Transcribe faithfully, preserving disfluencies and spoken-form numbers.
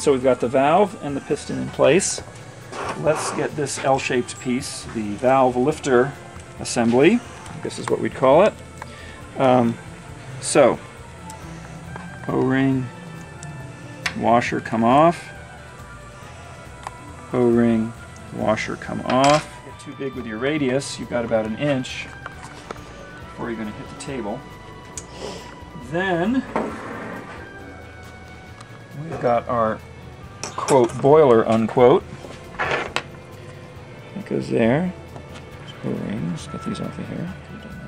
So we've got the valve and the piston in place. Let's get this L-shaped piece, the valve lifter assembly, I guess is what we'd call it. Um, so, O-ring, washer come off, O-ring, washer come off. Get too big with your radius, you've got about an inch before you're going to hit the table. Then we've got our quote boiler unquote. That goes there. O-rings. Get these off of here.